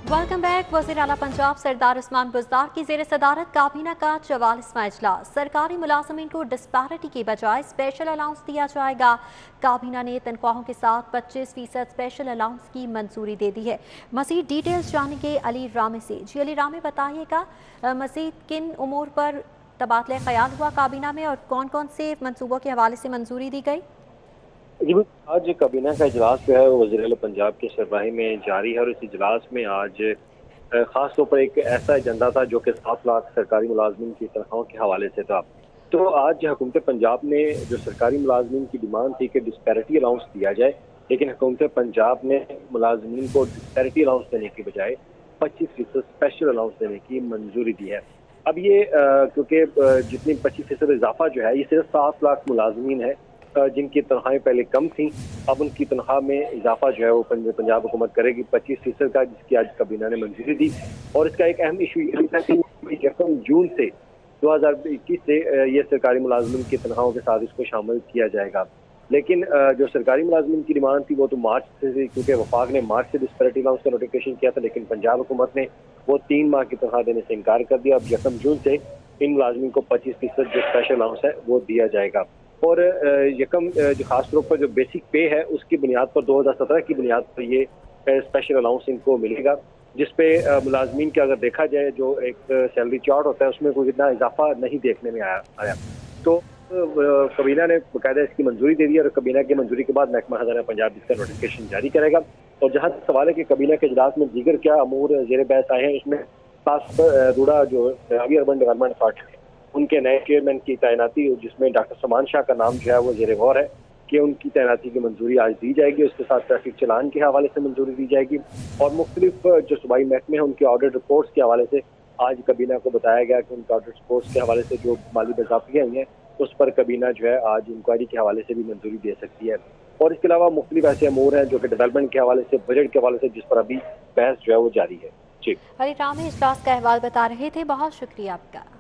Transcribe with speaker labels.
Speaker 1: Welcome back. वज़ीर आला पंजाब सरदार उस्मान बुज़दार की ज़ेर सदारत काबीना का 44वां इजलास। सरकारी मुलाजमीन को डिस्पैरिटी की बजाय स्पेशल अलाउंस दिया जाएगा। काबीना ने तनख्वाहों के साथ 25% स्पेशल अलाउंस की मंजूरी दे दी है। मज़ीद डिटेल्स जानेंगे अली रामे से। जी अली रामे, बताइएगा मज़ीद किन उमूर पर तबादला ख्याल हुआ काबीना में और कौन कौन से मनसूबों के हवाले से मंजूरी दी गई?
Speaker 2: जी, आज काबीना का इजलास जो है वो वज़ीर आला पंजाब की सरबराही में जारी है और इस इजलास में आज खास तौर पर एक ऐसा एजेंडा था जो कि 7 लाख सरकारी मुलाजमीन की तनख्वाहों के हवाले से था। तो आज हुकूमत पंजाब ने जो सरकारी मुलाजमीन की डिमांड थी कि डिस्पैरिटी अलाउंस दिया जाए, लेकिन हुकूमत पंजाब ने मुलाजमीन को डिस्पैरिटी अलाउंस देने की बजाय 25% स्पेशल अलाउंस देने की मंजूरी दी है। अब ये क्योंकि जितनी 25% इजाफा जो है ये सिर्फ 7 लाख मुलाजमीन है जिनकी तनख्वाहें पहले कम थी। अब उनकी तनख्वाह में इजाफा जो है वो पंजाब हुकूमत करेगी 25% का, जिसकी आज काबीना ने मंजूरी दी। और इसका एक अहम इशू ये था कि 1 जून से 2021 से ये सरकारी मुलाजमीन की तनख्वाहों के साथ इसको शामिल किया जाएगा। लेकिन जो सरकारी मुलाजमीन की डिमांड थी वो तो मार्च से थी, क्योंकि वफाक ने मार्च से डिस्पैरिटी अलाउंस का नोटिफिकेशन किया था, लेकिन पंजाब हुकूमत ने वो 3 माह की तनख्वाह देने से इनकार कर दिया। अब 1 जून से इन मुलाजमीन को 25% जो स्पेशल अलाउंस है वो दिया जाएगा। और यकम जो खास तौर पर जो बेसिक पे है उसकी बुनियाद पर 2017 की बुनियाद पर ये स्पेशल अलाउंस इनको मिलेगा, जिसपे मुलाजमीन का अगर देखा जाए जो एक सैलरी चार्ट होता है उसमें कोई इतना इजाफा नहीं देखने में आया। तो काबीना ने बाकायदा इसकी मंजूरी दे दी और काबीना की मंजूरी के बाद महकमा खजाना पंजाब इसका नोटिफिकेशन जारी करेगा। और जहाँ तक सवाल है कि काबीना के इजलास में दीगर क्या अमूर ज़ेर बहस आए हैं, इसमें खास रूड़ा जो अभी अर्बन डेवलपमेंट अथॉरिटी उनके नए चेयरमैन की तैनाती, जिसमें डॉक्टर समान शाह का नाम जो है वो ज़ेर गौर है कि उनकी तैनाती की मंजूरी आज दी जाएगी। उसके साथ ट्रैफिक चलान के हवाले से मंजूरी दी जाएगी और मुख्तलिफ जो सूबाई महकमे हैं उनके ऑडिट रिपोर्ट्स के हवाले से आज काबीना को बताया गया कि उनके ऑडिट रिपोर्ट्स के हवाले से जो माली बेज़ाफ़ियाँ हुई हैं उस पर काबीना जो है आज इंक्वायरी के हवाले से भी मंजूरी दे सकती है। और इसके अलावा मुख्तलिफ ऐसे अमूर हैं जो कि डेवलपमेंट के हवाले से, बजट के हवाले से, जिस पर अभी बहस जो है वो जारी है। जी
Speaker 1: अली रामे इजलास का अहवाल बता रहे थे, बहुत शुक्रिया आपका।